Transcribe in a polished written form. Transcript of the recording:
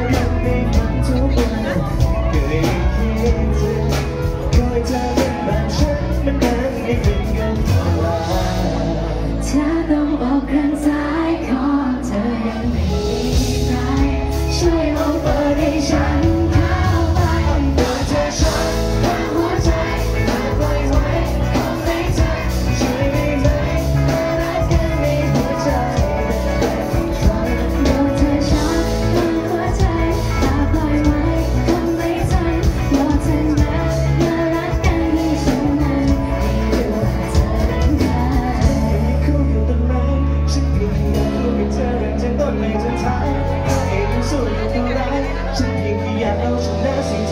ยังไม่ฝันทุกวันเคยคิดถึงคอยเธอเป็นแบบฉันมันนั้นไม่ถึงกันเวลาเธอต้องบอกข้างซ้ายขอเธอยังไม่มีใครช่วยลองเปิดให้ฉันเข้าไปเปิดใจฉันทั้งหัวใจไม่ปล่อยไว้คงไม่ใจช่วยได้ไหมมารักกันในหัวใจเป็นฝันเปิดใจฉันทั้งหัวใจถ้าปล่อยไว้คงไม่ทันรอเธอมารักกันให้ฉันนั้นไม่รู้ว่าเธอเป็นใครคู่อยู่ตรงไหนฉันเพียงอยากรู้กับเธอตั้งแต่ต้นไปจนท้ายเองสู้อยู่เท่าไรฉันเพียงแค่อยากเอาชนะสิ่ง